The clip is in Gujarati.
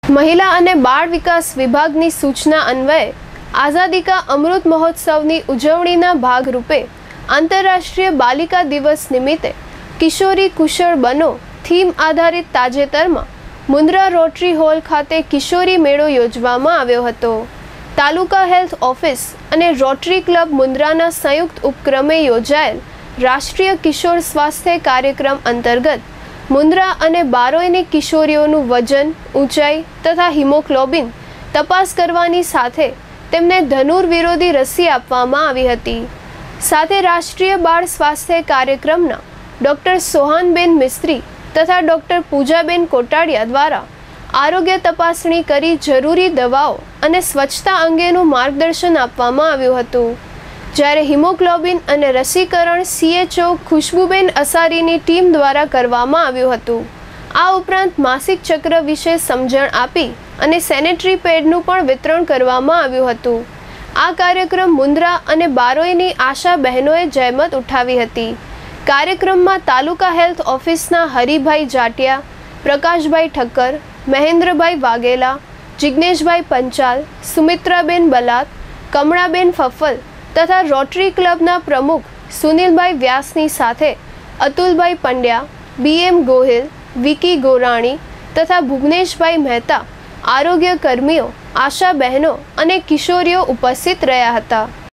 महिला અને બાળ વિકાસ વિભાગની સૂચના અન્વયે આઝાદી કા અમૃત મહોત્સવની ઉજવણીના ભાગરૂપે આંતરરાષ્ટ્રીય બાલિકા દિવસ નિમિત્તે કિશોરી કુશળ બનો થીમ આધારિત તાજેતરમાં મુન્દ્રા રોટરી હોલ ખાતે કિશોરી મેળો યોજવામાં આવ્યો હતો। તાલુકા હેલ્થ ઓફિસ અને રોટરી ક્લબ મુન્દ્રાના સંયુક્ત ઉપક્રમે યોજાયેલ રાષ્ટ્રીય કિશોર સ્વાસ્થ્ય કાર્યક્રમ અંતર્ગત મુન્દ્રા અને બારોઈની કિશોરીઓનું વજન, ઊંચાઈ તથા હિમોગ્લોબિન તપાસ કરવાની સાથે તેમને ધનુર વિરોધી રસી આપવામાં આવી હતી। સાથે રાષ્ટ્રીય બાળ સ્વાસ્થ્ય કાર્યક્રમના ડૉક્ટર સોહાનબેન મિસ્ત્રી તથા ડૉક્ટર પૂજાબેન કોટાડિયા દ્વારા આરોગ્ય તપાસણી કરી જરૂરી દવાઓ અને સ્વચ્છતા અંગેનું માર્ગદર્શન આપવામાં આવ્યું હતું। જ્યારે હિમોગ્લોબિન અને રસીકરણ CHO ખુશ્બુબેન અસારીની ટીમ દ્વારા કરવામાં આવ્યું હતું। આ ઉપરાંત માસિક ચક્ર વિશે સમજણ આપી અને સેનેટરી પેડનું પણ વિતરણ કરવામાં આવ્યું હતું। આ કાર્યક્રમ મુન્દ્રા અને બારોઈની આશા બહેનોએ જહેમત ઉઠાવી હતી। કાર્યક્રમમાં તાલુકા હેલ્થ ઓફિસના હરિભાઈ જાટિયા, પ્રકાશભાઈ ઠક્કર, મહેન્દ્રભાઈ વાઘેલા, જિગ્નેશભાઈ પંચાલ, સુમિત્રાબેન બલાત, કમળાબેન ફફલ તથા રોટરી ક્લબના પ્રમુખ સુનિલભાઈ વ્યાસની સાથે અતુલભાઈ પંડ્યા, BM ગોહિલ, વિકી ગોરાણી તથા ભુવનેશભાઈ મહેતા, આરોગ્ય કર્મીઓ, આશા બહેનો અને કિશોરીઓ ઉપસ્થિત રહ્યા હતા।